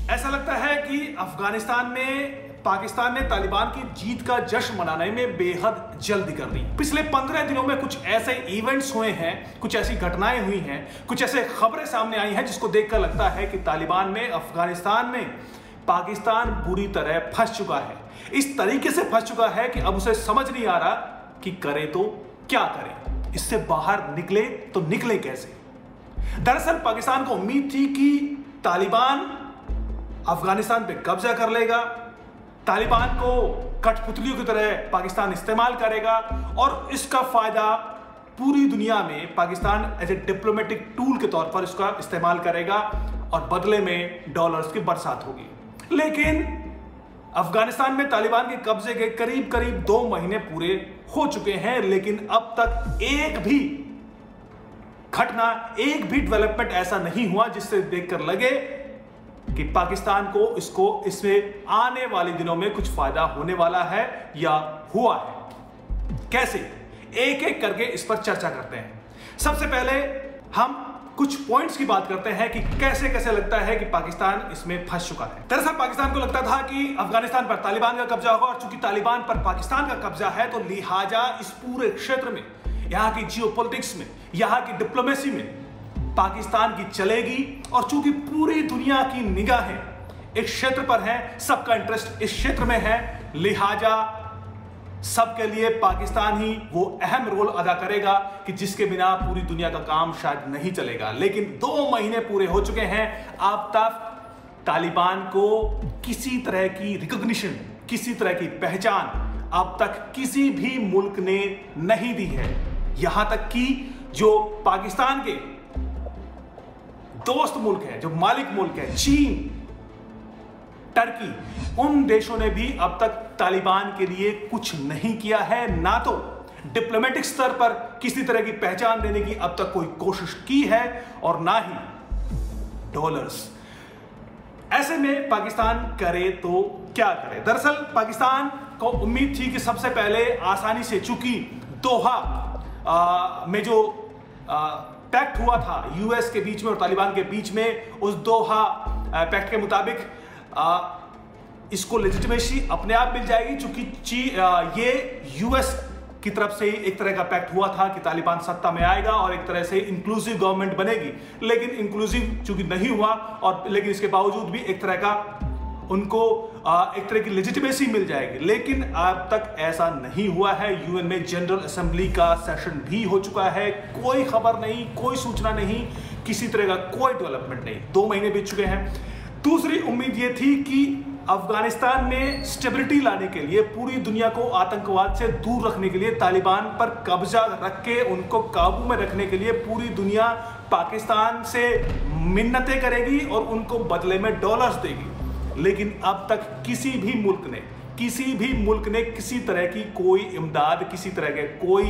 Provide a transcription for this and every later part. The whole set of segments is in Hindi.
ऐसा लगता है कि अफगानिस्तान में पाकिस्तान ने तालिबान की जीत का जश्न मनाने में बेहद जल्दी कर दी। पिछले 15 दिनों में कुछ ऐसे इवेंट्स हुए हैं, कुछ ऐसी घटनाएं हुई हैं, कुछ ऐसे खबरें सामने आई हैं जिसको देखकर लगता है कि तालिबान में, अफगानिस्तान में पाकिस्तान बुरी तरह फंस चुका है। इस तरीके से फंस चुका है कि अब उसे समझ नहीं आ रहा कि करे तो क्या करे, इससे बाहर निकले तो निकले कैसे। दरअसल पाकिस्तान को उम्मीद थी कि तालिबान अफगानिस्तान पे कब्जा कर लेगा, तालिबान को कठपुतलियों की तरह पाकिस्तान इस्तेमाल करेगा और इसका फायदा पूरी दुनिया में Pakistan as a diplomatic tool के तौर पर इसका इस्तेमाल करेगा और बदले में डॉलर्स की बरसात होगी। लेकिन अफगानिस्तान में तालिबान के कब्जे के करीब करीब 2 महीने पूरे हो चुके हैं, लेकिन अब तक एक भी घटना, एक भी डेवलपमेंट ऐसा नहीं हुआ जिससे देखकर लगे कि पाकिस्तान को इसमें आने वाले दिनों में कुछ फायदा होने वाला है या हुआ है। कैसे, एक एक करके इस पर चर्चा करते हैं। सबसे पहले हम कुछ पॉइंट्स की बात करते हैं कि कैसे कैसे लगता है कि पाकिस्तान इसमें फंस चुका है। दरअसल पाकिस्तान को लगता था कि अफगानिस्तान पर तालिबान का कब्जा होगा और चूंकि तालिबान पर पाकिस्तान का कब्जा है तो लिहाजा इस पूरे क्षेत्र में, यहां की जियोपॉलिटिक्स में, यहां की डिप्लोमेसी में पाकिस्तान की चलेगी। और चूंकि पूरी दुनिया की निगाहें इस क्षेत्र पर है, सबका इंटरेस्ट इस क्षेत्र में है, लिहाजा सबके लिए पाकिस्तान ही वो अहम रोल अदा करेगा कि जिसके बिना पूरी दुनिया का काम शायद नहीं चलेगा। लेकिन 2 महीने पूरे हो चुके हैं, अब तक तालिबान को किसी तरह की रिकॉग्निशन, किसी तरह की पहचान अब तक किसी भी मुल्क ने नहीं दी है। यहां तक कि जो पाकिस्तान के दोस्त मुल्क है, जो मालिक मुल्क है, चीन, टर्की, उन देशों ने भी अब तक तालिबान के लिए कुछ नहीं किया है। ना तो डिप्लोमेटिक स्तर पर किसी तरह की पहचान देने की अब तक कोई कोशिश की है और ना ही डॉलर्स। ऐसे में पाकिस्तान करे तो क्या करे। दरअसल पाकिस्तान को उम्मीद थी कि सबसे पहले आसानी से, चूंकि दोहा में जो पैक्ट हुआ था यूएस के बीच में और तालिबान के बीच में, उस दोहा पैक्ट के मुताबिक इसको लेजिटिमेसी अपने आप मिल जाएगी, चूंकि ये यूएस की तरफ से एक तरह का पैक्ट हुआ था कि तालिबान सत्ता में आएगा और एक तरह से इंक्लूसिव गवर्नमेंट बनेगी। लेकिन इंक्लूसिव चूंकि नहीं हुआ और लेकिन इसके बावजूद भी एक तरह का उनको एक तरह की लेजिटिमेसी मिल जाएगी। लेकिन अब तक ऐसा नहीं हुआ है। यूएन में जनरल असेंबली का सेशन भी हो चुका है, कोई खबर नहीं, कोई सूचना नहीं, किसी तरह का कोई डेवलपमेंट नहीं। 2 महीने बीत चुके हैं। दूसरी उम्मीद यह थी कि अफगानिस्तान में स्टेबिलिटी लाने के लिए, पूरी दुनिया को आतंकवाद से दूर रखने के लिए, तालिबान पर कब्जा रख के उनको काबू में रखने के लिए पूरी दुनिया पाकिस्तान से मिन्नतें करेगी और उनको बदले में डॉलर्स देगी। लेकिन अब तक किसी भी मुल्क ने किसी तरह की कोई इमदाद, किसी तरह के कोई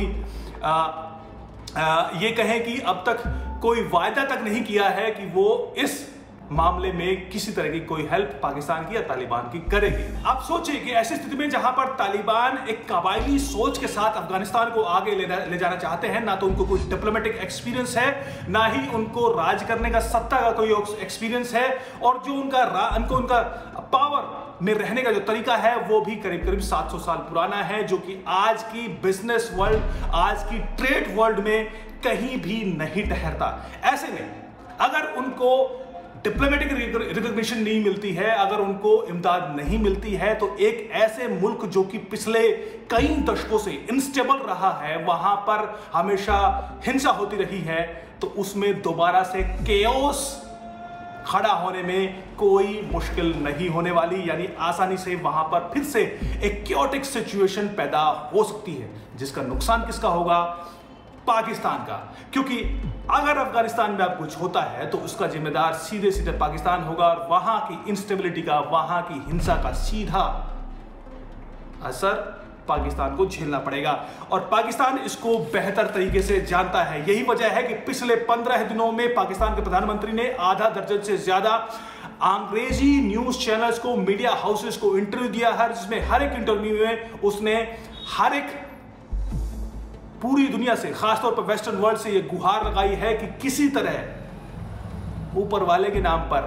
ये कहें कि अब तक कोई वायदा तक नहीं किया है कि वो इस मामले में किसी तरह की कोई हेल्प पाकिस्तान की या तालिबान की करेगी। आप सोचिए कि ऐसी स्थिति में जहां पर तालिबान एक कबायली सोच के साथ अफगानिस्तान को आगे ले जाना चाहते हैं, ना तो उनको कोई डिप्लोमेटिक एक्सपीरियंस है, ना ही उनको राज करने का सत्ता का कोई एक्सपीरियंस है, और जो उनका पावर में रहने का जो तरीका है वो भी करीब करीब 700 साल पुराना है, जो कि आज की बिजनेस वर्ल्ड, आज की ट्रेड वर्ल्ड में कहीं भी नहीं ठहरता। ऐसे में अगर उनको डिप्लोमेटिक रिकॉग्निशन नहीं मिलती है, अगर उनको इमदाद नहीं मिलती है, तो एक ऐसे मुल्क जो कि पिछले कई दशकों से इंस्टेबल रहा है, वहां पर हमेशा हिंसा होती रही है, तो उसमें दोबारा से केओस खड़ा होने में कोई मुश्किल नहीं होने वाली। यानी आसानी से वहां पर फिर से एक क्योटिक सिचुएशन पैदा हो सकती है, जिसका नुकसान किसका होगा? पाकिस्तान का। क्योंकि अगर अफगानिस्तान में अब कुछ होता है तो उसका जिम्मेदार सीधे सीधे पाकिस्तान होगा और वहां की इंस्टेबिलिटी का, वहां की हिंसा का सीधा असर पाकिस्तान को झेलना पड़ेगा। और पाकिस्तान इसको बेहतर तरीके से जानता है। यही वजह है कि पिछले 15 दिनों में पाकिस्तान के प्रधानमंत्री ने आधा दर्जन से ज्यादा अंग्रेजी न्यूज चैनल्स को, मीडिया हाउसेस को इंटरव्यू दिया है, जिसमें हर एक इंटरव्यू में उसने हर एक पूरी दुनिया से, खासतौर पर वेस्टर्न वर्ल्ड से, यह गुहार लगाई है कि किसी तरह ऊपर वाले के नाम पर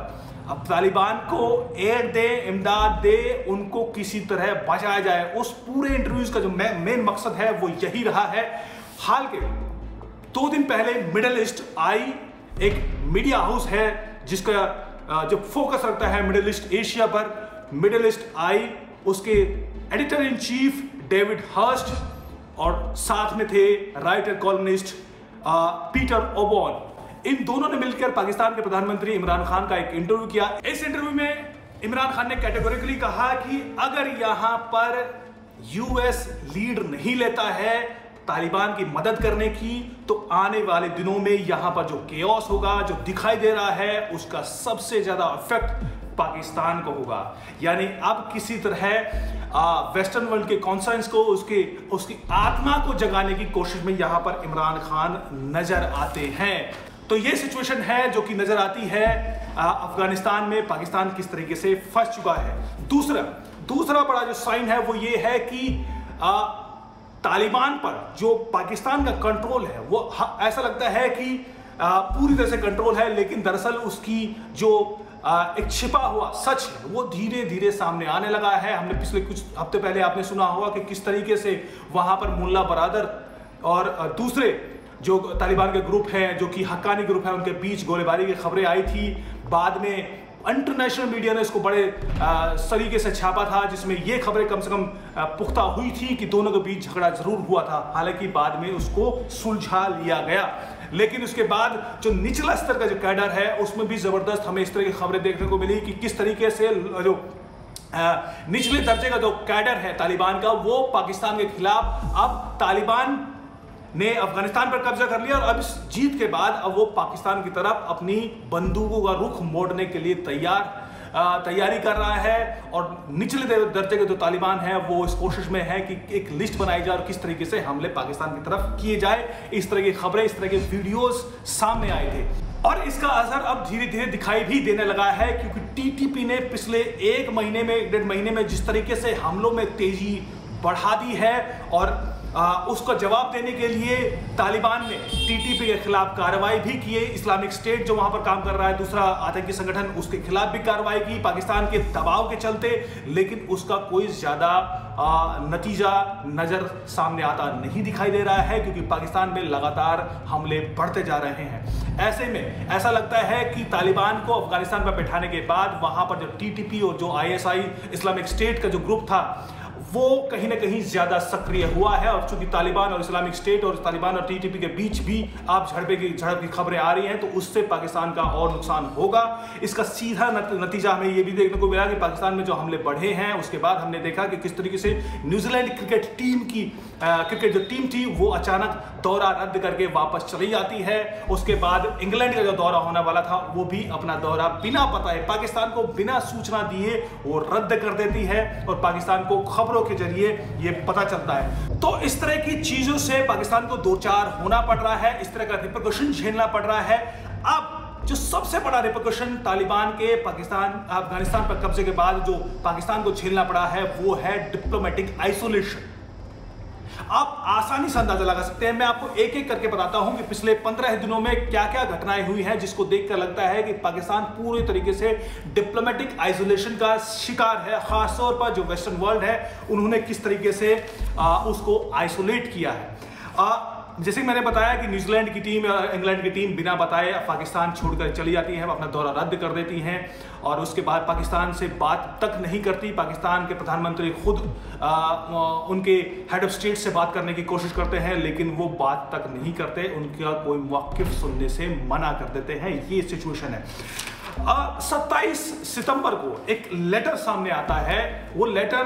अब तालिबान को एड दे, इमदाद दे, उनको किसी तरह बचाया जाए। उस पूरे इंटरव्यूज का जो मेन मकसद है वो यही रहा है। हाल के 2 दिन पहले मिडिल ईस्ट आई, एक मीडिया हाउस है जिसका जो फोकस रखता है मिडिल ईस्ट एशिया पर, मिडिल ईस्ट आई, उसके editor in chief David Hearst और साथ में थे राइटर कॉलमनिस्ट पीटर ओबॉन। इन दोनों ने मिलकर पाकिस्तान के प्रधानमंत्री इमरान खान का एक इंटरव्यू किया। इस इंटरव्यू में इमरान खान ने कैटेगोरिकली कहा कि अगर यहां पर यूएस लीड नहीं लेता है तालिबान की मदद करने की, तो आने वाले दिनों में यहां पर जो केओस होगा, जो दिखाई दे रहा है, उसका सबसे ज्यादा इफेक्ट पाकिस्तान को होगा। यानी अब किसी तरह वेस्टर्न वर्ल्ड के कॉन्सर्न्स को, उसकी आत्मा को जगाने की कोशिश में यहां पर इमरान खान नजर आते हैं। तो ये सिचुएशन है जो कि नजर आती है अफगानिस्तान में पाकिस्तान किस तरीके से फंस चुका है। दूसरा बड़ा जो साइन है वो ये है कि तालिबान पर जो पाकिस्तान का कंट्रोल है वो ऐसा लगता है कि पूरी तरह से कंट्रोल है, लेकिन दरअसल उसकी जो एक छिपा हुआ सच है वो धीरे धीरे सामने आने लगा है। हमने पिछले कुछ हफ्ते पहले आपने सुना होगा कि किस तरीके से वहां पर मुल्ला बरादर और दूसरे जो तालिबान के ग्रुप हैं, जो कि हक्कानी ग्रुप है, उनके बीच गोलीबारी की खबरें आई थी। बाद में इंटरनेशनल मीडिया ने इसको बड़े सलीके से छापा था, जिसमें ये खबरें कम से कम पुख्ता हुई थी कि दोनों के बीच झगड़ा जरूर हुआ था। हालांकि बाद में उसको सुलझा लिया गया, लेकिन उसके बाद जो निचला स्तर का जो कैडर है उसमें भी जबरदस्त हमें इस तरह की खबरें देखने को मिली कि किस तरीके से जो निचले दर्जे का जो कैडर है तालिबान का, वो पाकिस्तान के खिलाफ, अब तालिबान ने अफगानिस्तान पर कब्जा कर लिया और अब इस जीत के बाद अब वो पाकिस्तान की तरफ अपनी बंदूकों का रुख मोड़ने के लिए तैयारी कर रहा है। और निचले दर्जे के जो तालिबान है वो इस कोशिश में है कि एक लिस्ट बनाई जाए और किस तरीके से हमले पाकिस्तान की तरफ किए जाए। इस तरह की खबरें, इस तरह के वीडियोस सामने आए थे और इसका असर अब धीरे धीरे दिखाई भी देने लगा है, क्योंकि टीटीपी ने पिछले 1 महीने में, 1.5 महीने में जिस तरीके से हमलों में तेजी बढ़ा दी है और उसका जवाब देने के लिए तालिबान ने टीटीपी के खिलाफ कार्रवाई भी की है। इस्लामिक स्टेट जो वहां पर काम कर रहा है, दूसरा आतंकी संगठन, उसके खिलाफ भी कार्रवाई की पाकिस्तान के दबाव के चलते, लेकिन उसका कोई ज्यादा नतीजा नजर सामने आता नहीं दिखाई दे रहा है, क्योंकि पाकिस्तान में लगातार हमले बढ़ते जा रहे हैं। ऐसे में ऐसा लगता है कि तालिबान को अफगानिस्तान पर बैठाने के बाद वहां पर जो टीटीपी और जो ISI इस्लामिक स्टेट का जो ग्रुप था वो कहीं ना कहीं ज्यादा सक्रिय हुआ है। और चूंकि तालिबान और इस्लामिक स्टेट और तालिबान और टीटीपी के बीच भी आप झड़प की खबरें आ रही हैं, तो उससे पाकिस्तान का और नुकसान होगा। इसका सीधा नतीजा हमें ये भी देखने को मिला कि पाकिस्तान में जो हमले बढ़े हैं, उसके बाद हमने देखा कि किस तरीके से न्यूजीलैंड क्रिकेट टीम की क्रिकेट जो टीम थी वो अचानक दौरा रद्द करके वापस चली जाती है। उसके बाद इंग्लैंड का जो दौरा होने वाला था वो भी अपना दौरा बिना पता है, पाकिस्तान को बिना सूचना दिए वो रद्द कर देती है और पाकिस्तान को खबरों के जरिए ये पता चलता है। तो इस तरह की चीजों से पाकिस्तान को दो चार होना पड़ रहा है, इस तरह का रिपरकशन झेलना पड़ रहा है। अब जो सबसे बड़ा रिपरकशन तालिबान के अफगानिस्तान पर कब्जे के बाद जो पाकिस्तान को झेलना पड़ा है वो है डिप्लोमेटिक आइसोलेशन। आप आसानी से अंदाजा लगा सकते हैं, मैं आपको एक एक करके बताता हूं कि पिछले 15 दिनों में क्या क्या घटनाएं हुई हैं, जिसको देखकर लगता है कि पाकिस्तान पूरी तरीके से डिप्लोमेटिक आइसोलेशन का शिकार है। खासतौर पर जो वेस्टर्न वर्ल्ड है उन्होंने किस तरीके से उसको आइसोलेट किया है। जैसे मैंने बताया कि न्यूजीलैंड की टीम या इंग्लैंड की टीम बिना बताए पाकिस्तान छोड़कर चली जाती है, अपना दौरा रद्द कर देती हैं और उसके बाद पाकिस्तान से बात तक नहीं करती। पाकिस्तान के प्रधानमंत्री खुद उनके हेड ऑफ स्टेट से बात करने की कोशिश करते हैं, लेकिन वो बात तक नहीं करते, उनका कोई मौक़िफ़ सुनने से मना कर देते हैं। ये सिचुएशन है। 27 सितंबर को एक लेटर सामने आता है। वो लेटर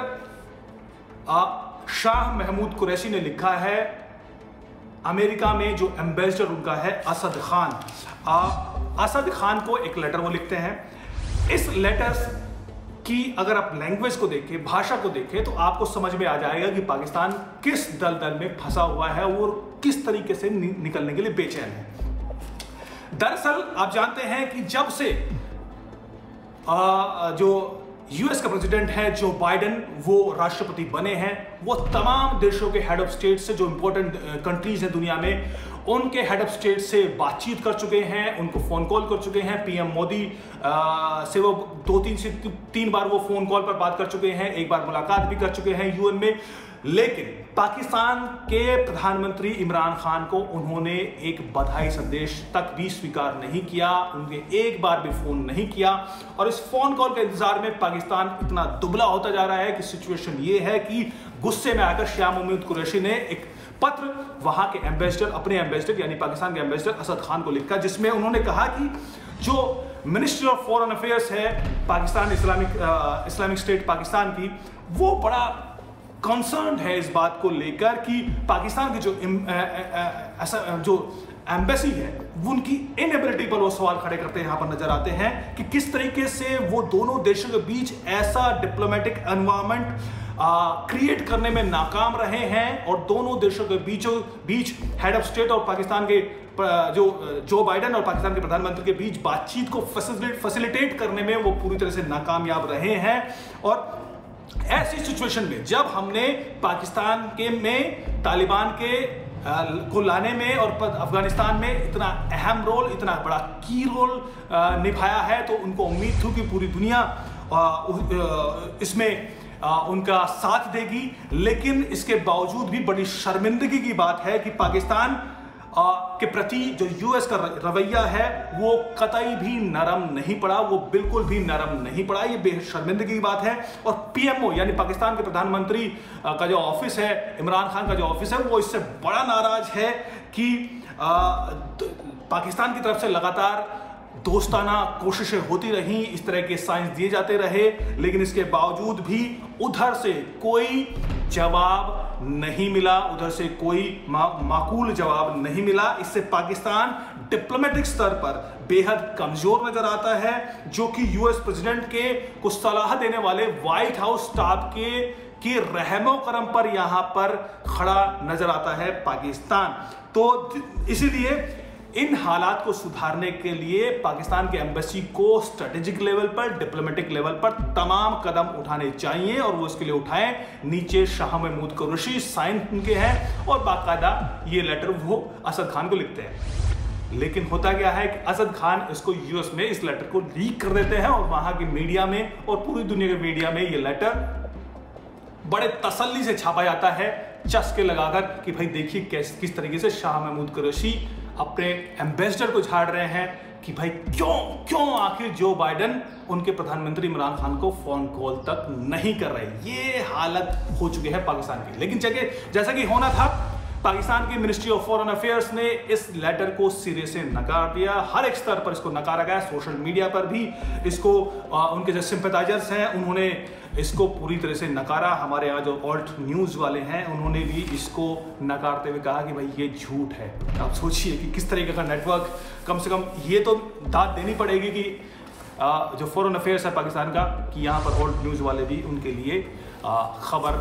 शाह महमूद कुरैशी ने लिखा है अमेरिका में जो एम्बेसडर उनका है असद खान। असद खान को एक लेटर वो लिखते हैं। इस लेटर की अगर आप लैंग्वेज को देखें, भाषा को देखें, तो आपको समझ में आ जाएगा कि पाकिस्तान किस दलदल में फंसा हुआ है और किस तरीके से निकलने के लिए बेचैन है। दरअसल आप जानते हैं कि जब से जो यूएस का प्रेसिडेंट है जो बाइडेन, वो राष्ट्रपति बने हैं, वो तमाम देशों के हेड ऑफ स्टेट से, जो इंपॉर्टेंट कंट्रीज हैं दुनिया में, उनके हेड ऑफ स्टेट से बातचीत कर चुके हैं, उनको फोन कॉल कर चुके हैं। पीएम मोदी से वो 2-3 से 3 बार वो फोन कॉल पर बात कर चुके हैं, एक बार मुलाकात भी कर चुके हैं यूएन में। लेकिन पाकिस्तान के प्रधानमंत्री इमरान खान को उन्होंने एक बधाई संदेश तक भी स्वीकार नहीं किया, उनके एक बार भी फोन नहीं किया। और इस फोन कॉल के इंतजार में पाकिस्तान इतना दुबला होता जा रहा है कि सिचुएशन ये है कि गुस्से में आकर शाह महमूद कुरैशी ने एक पत्र वहां के एम्बेसडर, अपने एम्बेसडर यानी पाकिस्तान के एम्बेसडर असद खान को लिखा, जिसमें उन्होंने कहा कि जो मिनिस्ट्री ऑफ फॉरेन अफेयर्स है पाकिस्तान इस्लामिक स्टेट पाकिस्तान की, वो बड़ा कंसर्न है इस बात को लेकर कि पाकिस्तान की जो एम्बेसी है वो उनकी इनएबिलिटी पर वो सवाल खड़े करते यहाँ पर नजर आते हैं कि किस तरीके से वो दोनों देशों के बीच ऐसा डिप्लोमेटिक एनवायरनमेंट क्रिएट करने में नाकाम रहे हैं, और दोनों देशों के बीच हेड ऑफ स्टेट और पाकिस्तान के जो बाइडेन और पाकिस्तान के प्रधानमंत्री के बीच बातचीत को फैसिलिटेट करने में वो पूरी तरह से नाकामयाब रहे हैं। और ऐसी सिचुएशन में जब हमने पाकिस्तान में तालिबान को लाने में और अफगानिस्तान में इतना अहम रोल, इतना बड़ा की रोल निभाया है, तो उनको उम्मीद थी कि पूरी दुनिया इसमें उनका साथ देगी। लेकिन इसके बावजूद भी बड़ी शर्मिंदगी की बात है कि पाकिस्तान के प्रति जो यूएस का रवैया है वो कतई भी नरम नहीं पड़ा, वो बिल्कुल भी नरम नहीं पड़ा। ये बेहद शर्मिंदगी की बात है। और पीएमओ यानी पाकिस्तान के प्रधानमंत्री का जो ऑफिस है, इमरान खान का जो ऑफिस है, वो इससे बड़ा नाराज है कि पाकिस्तान की तरफ से लगातार दोस्ताना कोशिशें होती रहीं, इस तरह के साइंस दिए जाते रहे, लेकिन इसके बावजूद भी उधर से कोई जवाब नहीं मिला, उधर से कोई माकूल जवाब नहीं मिला। इससे पाकिस्तान डिप्लोमेटिक स्तर पर बेहद कमजोर नजर आता है, जो कि यूएस प्रेसिडेंट को सलाह देने वाले व्हाइट हाउस स्टाफ के रहमो करम पर यहां पर खड़ा नजर आता है पाकिस्तान। तो इसीलिए इन हालात को सुधारने के लिए पाकिस्तान के एम्बेसी को स्ट्रेटेजिक लेवल पर, डिप्लोमेटिक लेवल पर तमाम कदम उठाने चाहिए, और वो इसके लिए उठाएं। नीचे शाह महमूद कुरैशी साइन उनके हैं और बाकायदा ये लेटर वो असद खान को लिखते हैं। लेकिन होता क्या है कि असद खान इसको यूएस में इस लेटर को लीक कर देते हैं, और वहां की मीडिया में और पूरी दुनिया के मीडिया में ये लेटर बड़े तसल्ली से छापा जाता है, चस्के लगाकर कि भाई देखिए किस तरीके से शाह महमूद कुरैशी अपने एम्बेसडर को झाड़ रहे हैं कि भाई क्यों आखिर जो बाइडेन उनके प्रधानमंत्री इमरान खान को फोन कॉल तक नहीं कर रहे। ये हालत हो चुकी है पाकिस्तान की। लेकिन जैसा कि होना था, पाकिस्तान की मिनिस्ट्री ऑफ फॉरेन अफेयर्स ने इस लेटर को सिरे से नकार दिया। हर एक स्तर पर इसको नकारा गया, सोशल मीडिया पर भी इसको उनके जो सिंपैथाइजर्स हैं उन्होंने इसको पूरी तरह से नकारा। हमारे यहाँ जो ऑल्ट न्यूज़ वाले हैं उन्होंने भी इसको नकारते हुए कहा कि भाई ये झूठ है। आप सोचिए कि किस तरीके का नेटवर्क, कम से कम ये तो दाद देनी पड़ेगी कि जो फॉरेन अफेयर्स है पाकिस्तान का, कि यहाँ पर ऑल्ट न्यूज़ वाले भी उनके लिए खबर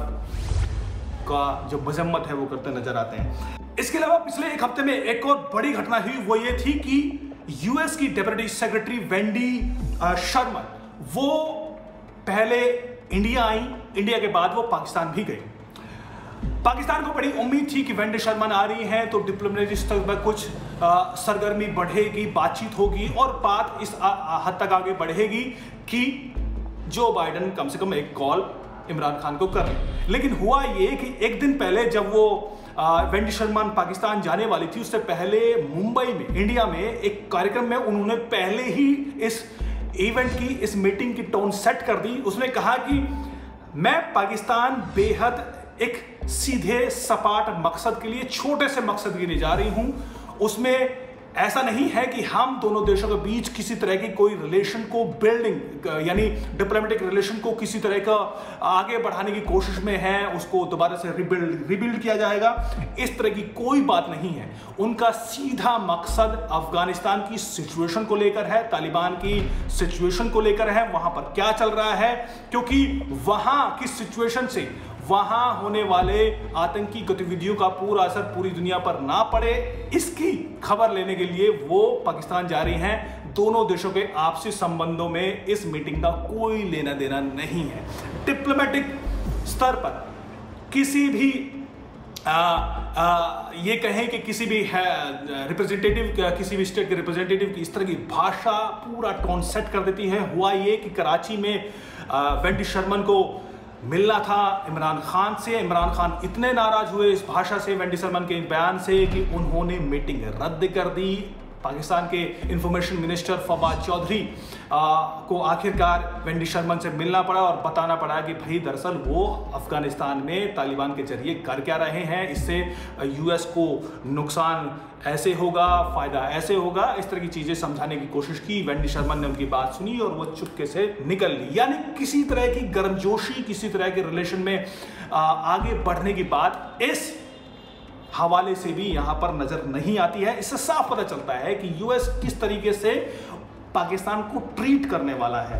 का जो मजम्मत है वो करते नजर आते हैं। इसके अलावा पिछले एक हफ्ते में एक और बड़ी घटना हुई, वो ये थी कि यूएस की डेप्यूटी सेक्रेटरी वेंडी शर्मन वो पहले इंडिया आई, इंडिया के बाद वो पाकिस्तान भी गई। पाकिस्तान को बड़ी उम्मीद थी कि वेंडी शर्मन आ रही हैं तो डिप्लोमेटिक स्तर पर कुछ सरगर्मी बढ़ेगी, बातचीत होगी, और बात इस हद तक आगे बढ़ेगी कि जो बाइडेन कम से कम एक कॉल इमरान खान को कर रहे। लेकिन हुआ ये कि एक दिन पहले जब वो वेंडी शर्मन पाकिस्तान जाने वाली थी, उससे पहले मुंबई में, इंडिया में एक कार्यक्रम में उन्होंने पहले ही इस इवेंट की, इस मीटिंग की टोन सेट कर दी। उसने कहा कि मैं पाकिस्तान बेहद एक सीधे सपाट मकसद के लिए, छोटे से मकसद के लिए जा रही हूं। उसमें ऐसा नहीं है कि हम दोनों देशों के बीच किसी तरह की कोई रिलेशन को बिल्डिंग यानी डिप्लोमेटिक रिलेशन को किसी तरह का आगे बढ़ाने की कोशिश में है, उसको दोबारा से रिबिल्ड किया जाएगा, इस तरह की कोई बात नहीं है। उनका सीधा मकसद अफगानिस्तान की सिचुएशन को लेकर है, तालिबान की सिचुएशन को लेकर है, वहां पर क्या चल रहा है, क्योंकि वहां की सिचुएशन से वहां होने वाले आतंकी गतिविधियों का पूरा असर पूरी दुनिया पर ना पड़े, इसकी खबर लेने के लिए वो पाकिस्तान जा रही हैं। दोनों देशों के आपसी संबंधों में इस मीटिंग का कोई लेना देना नहीं है। डिप्लोमेटिक स्तर पर किसी भी ये कहें कि किसी भी रिप्रेजेंटेटिव, किसी भी स्टेट के रिप्रेजेंटेटिव की इस तरह की भाषा पूरा टोन सेट कर देती है। हुआ ये कि कराची में वेंडी शर्मन को मिलना था इमरान खान से। इमरान खान इतने नाराज हुए इस भाषा से, वेंडी शर्मन के बयान से, कि उन्होंने मीटिंग रद्द कर दी। पाकिस्तान के इंफॉर्मेशन मिनिस्टर फवाद चौधरी को आखिरकार वेंडी शर्मन से मिलना पड़ा और बताना पड़ा कि भाई दरअसल वो अफगानिस्तान में तालिबान के जरिए कर क्या रहे हैं, इससे यूएस को नुकसान ऐसे होगा, फायदा ऐसे होगा, इस तरह की चीजें समझाने की कोशिश की। वेंडी शर्मन ने उनकी बात सुनी और वो चुपके से निकल ली। यानी किसी तरह की गर्मजोशी, किसी तरह के रिलेशन में आगे बढ़ने की बात इस हवाले से भी यहां पर नजर नहीं आती है। इससे साफ पता चलता है कि यूएस किस तरीके से पाकिस्तान को ट्रीट करने वाला है।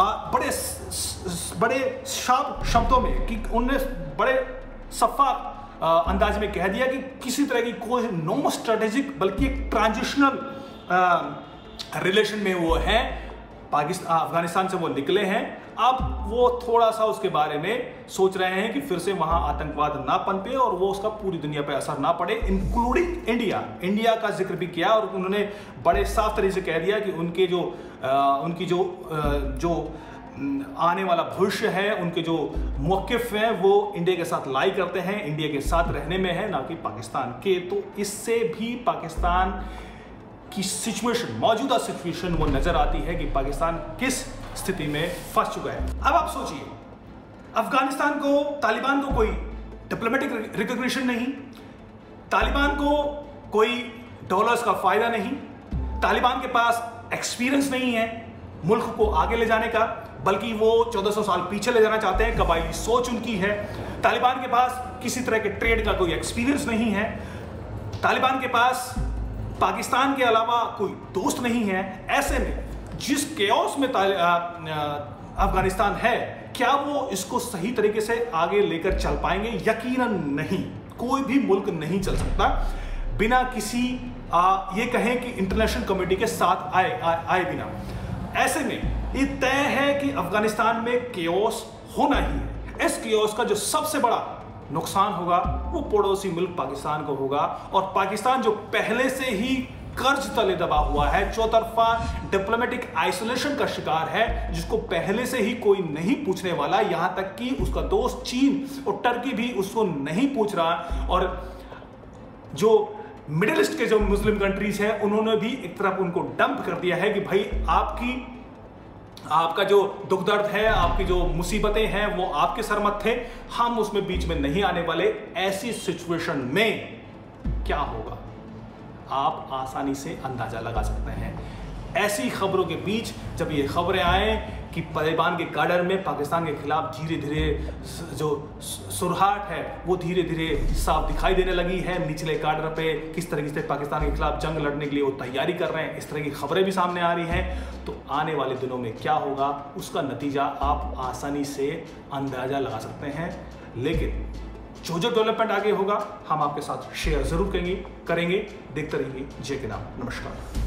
बड़े शार्प शब्दों में कि उन्होंने बड़े सफा अंदाज में कह दिया कि किसी तरह की कोई नो स्ट्रेटेजिक बल्कि एक ट्रांजिशनल रिलेशन में वो है। अफगानिस्तान से वो निकले हैं, अब वो थोड़ा सा उसके बारे में सोच रहे हैं कि फिर से वहां आतंकवाद ना पनपे और वो उसका पूरी दुनिया पर असर ना पड़े, इंक्लूडिंग इंडिया का जिक्र भी किया। और उन्होंने बड़े साफ तरीके से कह दिया कि उनकी जो आने वाला भविष्य है, उनके जो मौक़िफ़ हैं वो इंडिया के साथ लाई करते हैं, इंडिया के साथ रहने में है, ना कि पाकिस्तान के। तो इससे भी पाकिस्तान की सिचुएशन, मौजूदा सिचुएशन वो नजर आती है कि पाकिस्तान किस स्थिति में फंस चुका है। अब आप सोचिए, अफगानिस्तान को, तालिबान को कोई डिप्लोमेटिक रिकॉग्निशन नहीं, तालिबान को कोई डॉलर्स का फायदा नहीं, तालिबान के पास एक्सपीरियंस नहीं है मुल्क को आगे ले जाने का, बल्कि वो 1400 साल पीछे ले जाना चाहते हैं, कबायली सोच उनकी है। तालिबान के पास किसी तरह के ट्रेड का कोई एक्सपीरियंस नहीं है, तालिबान के पास पाकिस्तान के अलावा कोई दोस्त नहीं है। ऐसे में जिस केओस में अफगानिस्तान है, क्या वो इसको सही तरीके से आगे लेकर चल पाएंगे? यकीनन नहीं। कोई भी मुल्क नहीं चल सकता बिना किसी ये कहें कि इंटरनेशनल कम्युनिटी के साथ आए बिना। ऐसे में ये तय है कि अफगानिस्तान में केओस होना ही है। इस केओस का जो सबसे बड़ा नुकसान होगा वो पड़ोसी मुल्क पाकिस्तान को होगा। और पाकिस्तान जो पहले से ही कर्ज तले दबा हुआ है, चौतरफा डिप्लोमेटिक आइसोलेशन का शिकार है, जिसको पहले से ही कोई नहीं पूछने वाला, यहां तक कि उसका दोस्त चीन और टर्की भी उसको नहीं पूछ रहा। और जो मिडिल ईस्ट के जो मुस्लिम कंट्रीज हैं उन्होंने भी एक तरफ उनको डंप कर दिया है कि भाई आपका जो दुख दर्द है, आपकी जो मुसीबतें हैं वो आपके सर मत थे, हम उसमें बीच में नहीं आने वाले। ऐसी सिचुएशन में क्या होगा आप आसानी से अंदाजा लगा सकते हैं। ऐसी खबरों के बीच जब ये खबरें आए कि तालिबान के काडर में पाकिस्तान के खिलाफ धीरे धीरे जो सुरहाट है वो धीरे धीरे साफ दिखाई देने लगी है, निचले काडर पे किस तरीके से पाकिस्तान के खिलाफ जंग लड़ने के लिए वो तैयारी कर रहे हैं, इस तरह की खबरें भी सामने आ रही हैं। तो आने वाले दिनों में क्या होगा उसका नतीजा आप आसानी से अंदाजा लगा सकते हैं। लेकिन जो डेवलपमेंट आगे होगा हम आपके साथ शेयर जरूर करेंगे। देखते रहिए जे के नाम। नमस्कार।